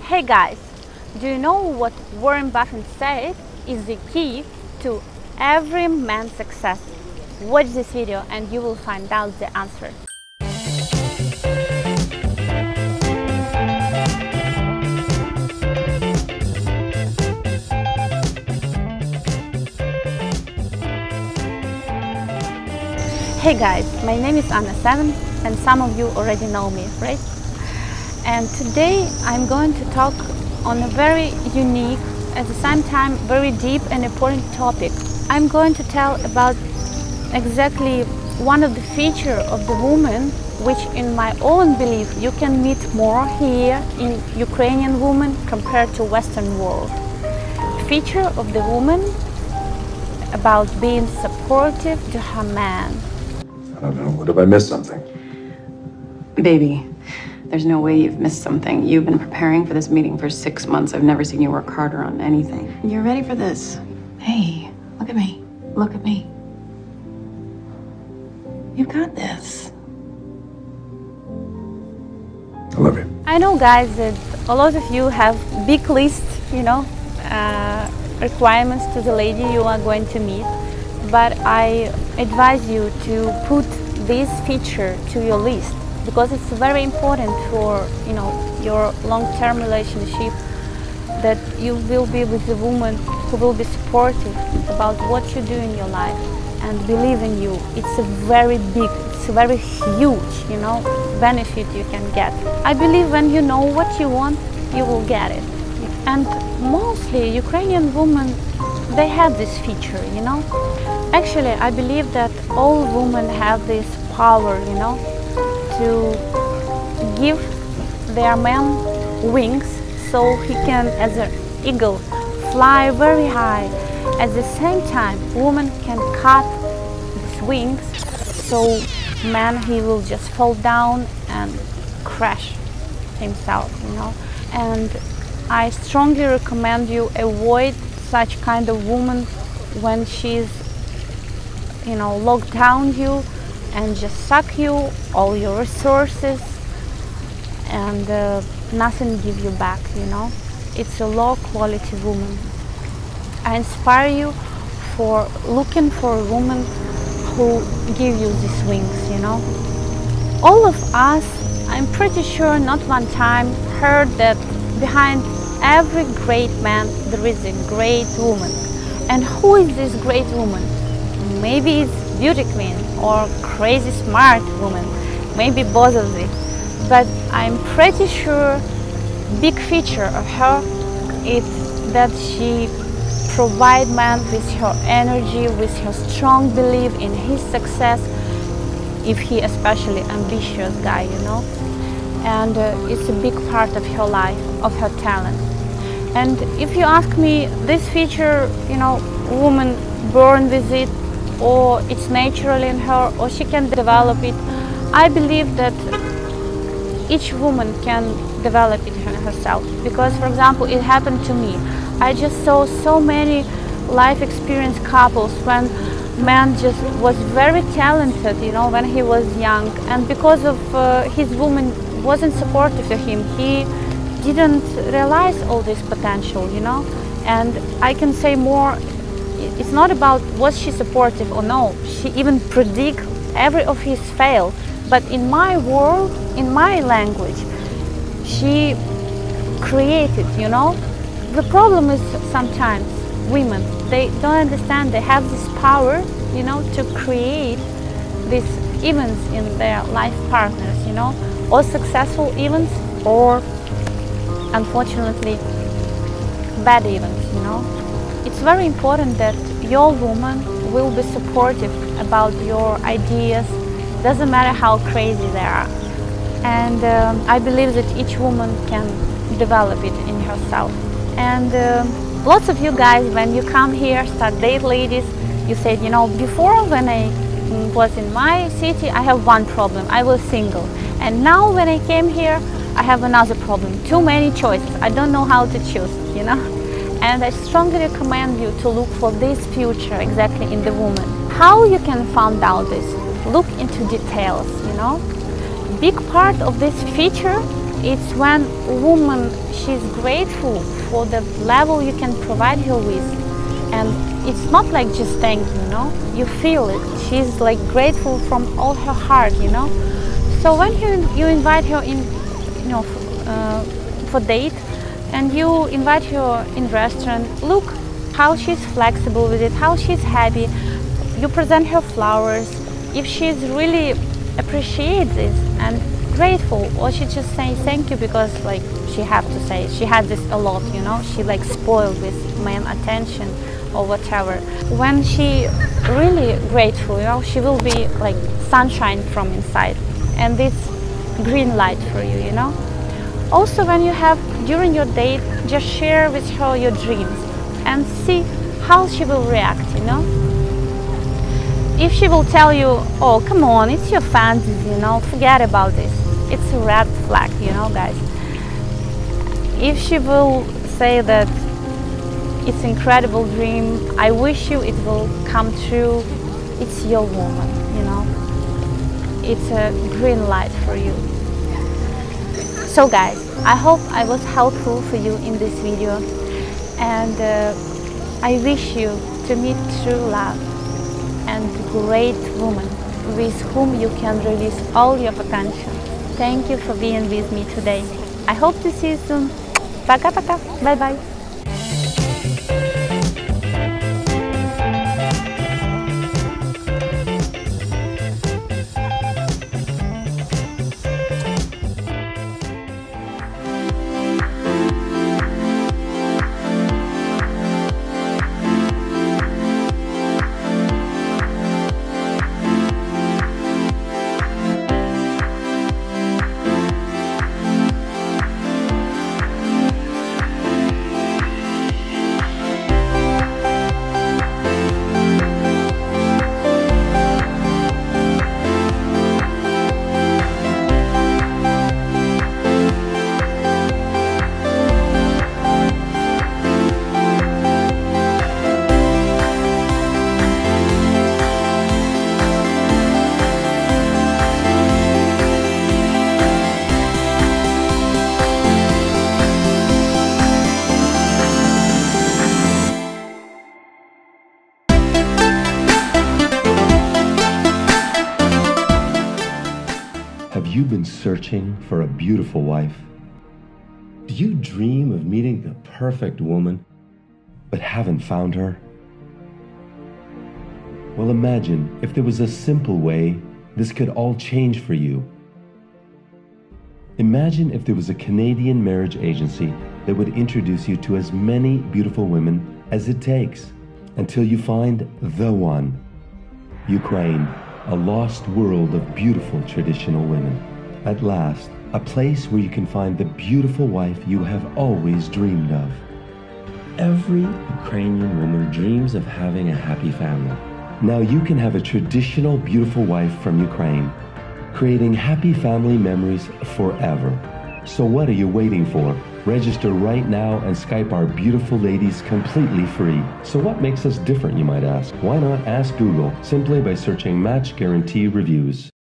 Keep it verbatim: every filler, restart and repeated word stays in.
Hey guys, do you know what Warren Buffett said is the key to every man's success? Watch this video and you will find out the answer. Hey guys, my name is Anna Seven and some of you already know me, right? And today I'm going to talk on a very unique, at the same time very deep and important topic. I'm going to tell about exactly one of the features of the woman which in my own belief you can meet more here in Ukrainian woman compared to Western world. Feature of the woman about being supportive to her man. I don't know, what if I missed something? Baby, there's no way you've missed something. You've been preparing for this meeting for six months. I've never seen you work harder on anything. You're ready for this. Hey, look at me. Look at me. You've got this. I love you. I know guys that a lot of you have big list, you know, uh, requirements to the lady you are going to meet. But I advise you to put this feature to your list because it's very important for, you know, your long-term relationship, that you will be with a woman who will be supportive about what you do in your life and believe in you. It's a very big, it's a very huge, you know, benefit you can get. I believe when you know what you want, you will get it. And mostly Ukrainian women, they have this feature, you know. Actually, I believe that all women have this power, you know, to give their man wings so he can, as an eagle, fly very high. At the same time, woman can cut his wings so man, he will just fall down and crash himself, you know. And I strongly recommend you avoid such kind of woman when she's, you know, lock down you and just suck you all your resources and uh, nothing give you back, you know. It's a low quality woman. I inspire you for looking for a woman who give you these wings, you know. All of us, I'm pretty sure not one time heard that behind every great man there is a great woman. And who is this great woman? Maybe it's beauty queen or crazy smart woman, maybe both of them. But I'm pretty sure big feature of her is that she provide man with her energy, with her strong belief in his success, if he especially ambitious guy, you know. And uh, it's a big part of her life, of her talent. And if you ask me, this feature, you know, woman born with it, or it's natural in her, or she can develop it. I believe that each woman can develop it herself. Because, for example, it happened to me. I just saw so many life experience couples when man just was very talented, you know, when he was young. And because of uh, his woman wasn't supportive to him, he didn't realize all this potential, you know. And I can say more, it's not about was she supportive or no. She even predict every of his fail. But in my world, in my language, she created, you know. The problem is sometimes women, they don't understand they have this power, you know, to create these events in their life partners, you know, or successful events or unfortunately bad events, you know. It's very important that your woman will be supportive about your ideas, doesn't matter how crazy they are. And um, I believe that each woman can develop it in herself. And um, lots of you guys, when you come here, start date ladies, you said, you know, before when I was in my city, I have one problem, I was single. And now when I came here, I have another problem, too many choices, I don't know how to choose, you know. And I strongly recommend you to look for this future exactly in the woman. How you can find out this? Look into details, you know. Big part of this feature It's when a woman, she's grateful for the level you can provide her with. And it's not like just thank you, you know, you feel it. She's like grateful from all her heart, you know. So when you, you invite her in, you know, uh, for date, and you invite her in restaurant, look how she's flexible with it, how she's happy. You present her flowers. If she's really appreciates it and grateful, or she just say thank you because like she have to say, she had this a lot, you know, she like spoiled with man attention or whatever. When she really grateful, you know, she will be like sunshine from inside, and it's green light for you, you know. Also, when you have during your date, just share with her your dreams and see how she will react, you know. If she will tell you, oh come on, it's your fantasy, you know, forget about this, it's a red flag, you know, guys. If she will say that it's an incredible dream, I wish you it will come true, it's your woman, you know. It's a green light for you. So guys, I hope I was helpful for you in this video, and uh, I wish you to meet true love and great woman with whom you can release all your potential. Thank you for being with me today. I hope to see you soon. Пока-пока. Bye-bye. Have you been searching for a beautiful wife? Do you dream of meeting the perfect woman, but haven't found her? Well, imagine if there was a simple way this could all change for you. Imagine if there was a Canadian marriage agency that would introduce you to as many beautiful women as it takes until you find the one. Ukraine, a lost world of beautiful traditional women. At last, a place where you can find the beautiful wife you have always dreamed of. Every Ukrainian woman dreams of having a happy family. Now you can have a traditional beautiful wife from Ukraine, creating happy family memories forever. So what are you waiting for? Register right now and Skype our beautiful ladies completely free. So what makes us different, you might ask? Why not ask Google simply by searching Match Guarantee Reviews?